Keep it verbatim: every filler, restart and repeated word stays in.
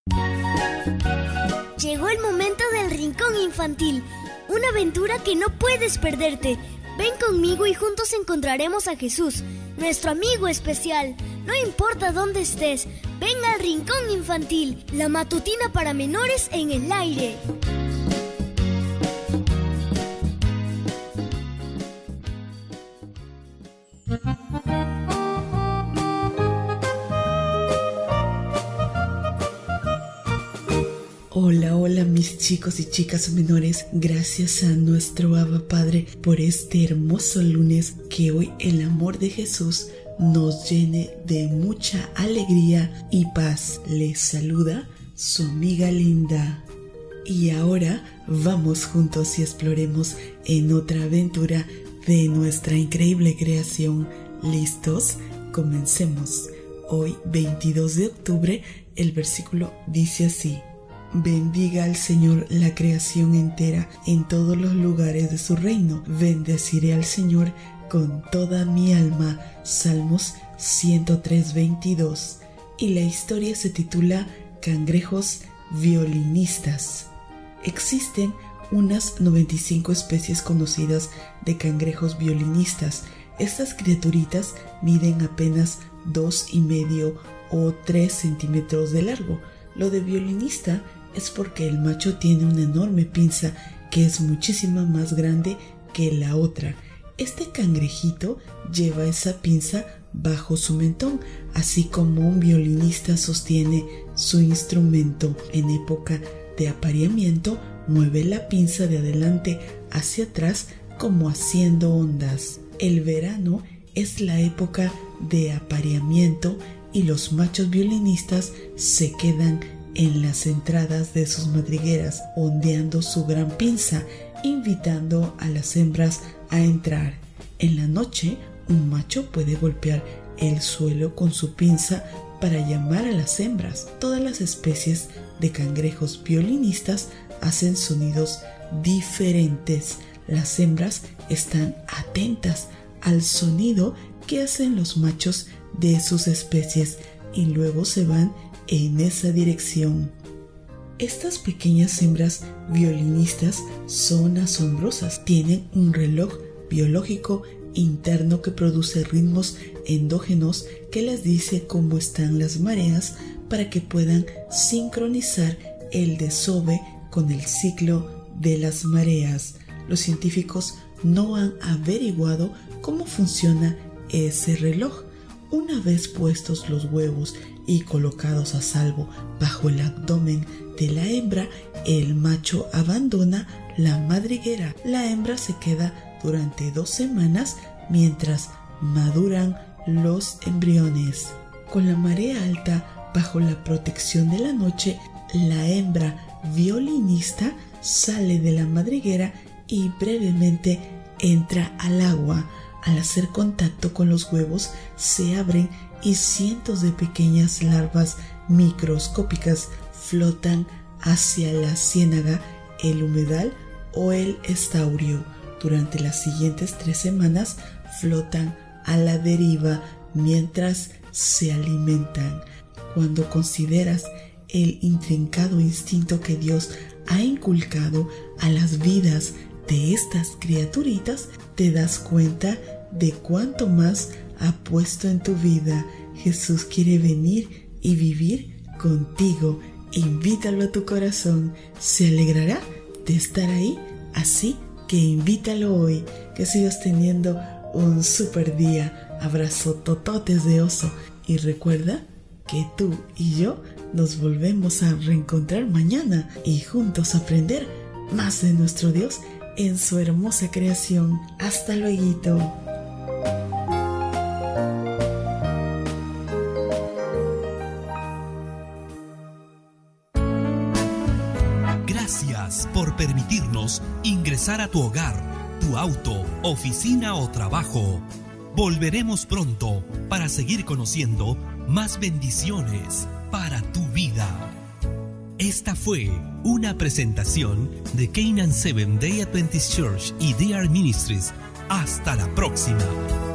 Llegó el momento del Rincón Infantil, una aventura que no puedes perderte. Ven conmigo y juntos encontraremos a Jesús, nuestro amigo especial. No importa dónde estés, ven al Rincón Infantil, la matutina para menores en el aire. Hola, hola mis chicos y chicas menores, gracias a nuestro Abba Padre por este hermoso lunes, que hoy el amor de Jesús nos llene de mucha alegría y paz. Les saluda su amiga Linda. Y ahora vamos juntos y exploremos en otra aventura de nuestra increíble creación. ¿Listos? Comencemos. Hoy, veintidós de octubre, el versículo dice así: bendiga al Señor la creación entera en todos los lugares de su reino. Bendeciré al Señor con toda mi alma. Salmos ciento tres, veintidós. Y la historia se titula Cangrejos violinistas. Existen unas noventa y cinco especies conocidas de cangrejos violinistas. Estas criaturitas miden apenas dos y medio o tres centímetros de largo. Lo de violinista es porque el macho tiene una enorme pinza que es muchísimo más grande que la otra. Este cangrejito lleva esa pinza bajo su mentón, así como un violinista sostiene su instrumento. En época de apareamiento, mueve la pinza de adelante hacia atrás como haciendo ondas. El verano es la época de apareamiento y los machos violinistas se quedan en las entradas de sus madrigueras, ondeando su gran pinza, invitando a las hembras a entrar. En la noche, un macho puede golpear el suelo con su pinza para llamar a las hembras. Todas las especies de cangrejos violinistas hacen sonidos diferentes. Las hembras están atentas al sonido que hacen los machos de sus especies y luego se van en esa dirección. Estas pequeñas hembras violinistas son asombrosas. Tienen un reloj biológico interno que produce ritmos endógenos que les dice cómo están las mareas para que puedan sincronizar el desove con el ciclo de las mareas. Los científicos no han averiguado cómo funciona ese reloj. Una vez puestos los huevos y colocados a salvo bajo el abdomen de la hembra, el macho abandona la madriguera. La hembra se queda durante dos semanas mientras maduran los embriones. Con la marea alta, bajo la protección de la noche, la hembra violinista sale de la madriguera y brevemente entra al agua. Al hacer contacto con los huevos, se abren y cientos de pequeñas larvas microscópicas flotan hacia la ciénaga, el humedal o el estaurio. Durante las siguientes tres semanas flotan a la deriva mientras se alimentan. Cuando consideras el intrincado instinto que Dios ha inculcado a las vidas de estas criaturitas, te das cuenta de cuánto más ha puesto en tu vida. Jesús quiere venir y vivir contigo. Invítalo a tu corazón. Se alegrará de estar ahí, así que invítalo hoy. Que sigas teniendo un super día. Abrazo tototes de oso. Y recuerda que tú y yo nos volvemos a reencontrar mañana y juntos aprender más de nuestro Dios en su hermosa creación. Hasta luego. Gracias por permitirnos ingresar a tu hogar, tu auto, oficina o trabajo. Volveremos pronto para seguir conociendo más bendiciones para tu vida. Esta fue una presentación de Canaan Seventh Day Adventist Church y D R Ministries. Hasta la próxima.